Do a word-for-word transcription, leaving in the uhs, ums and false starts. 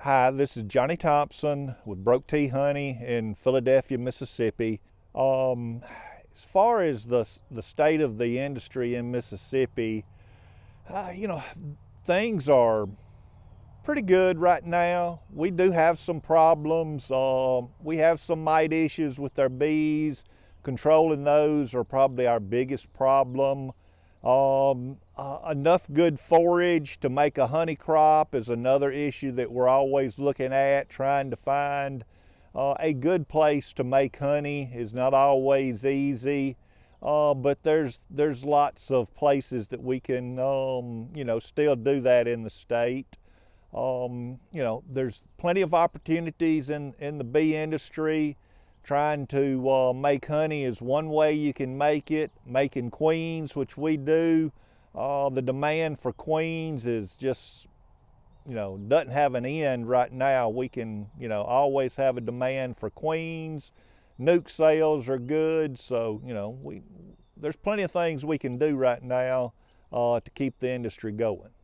Hi, this is Johnny Thompson with Broke Tea Honey in Philadelphia, Mississippi. Um, as far as the, the state of the industry in Mississippi, uh, you know, things are pretty good right now. We do have some problems. Uh, we have some mite issues with our bees. Controlling those are probably our biggest problem. Um, uh, enough good forage to make a honey crop is another issue that we're always looking at, trying to find uh, a good place to make honey is not always easy, uh, but there's there's lots of places that we can um, you know, still do that in the state. Um, you know, there's plenty of opportunities in, in the bee industry. Trying to uh, make honey is one way you can make it. Making queens, which we do, uh, the demand for queens is just, you know, doesn't have an end right now. We can, you know, always have a demand for queens. Nuke sales are good, so, you know, we there's plenty of things we can do right now uh, to keep the industry going.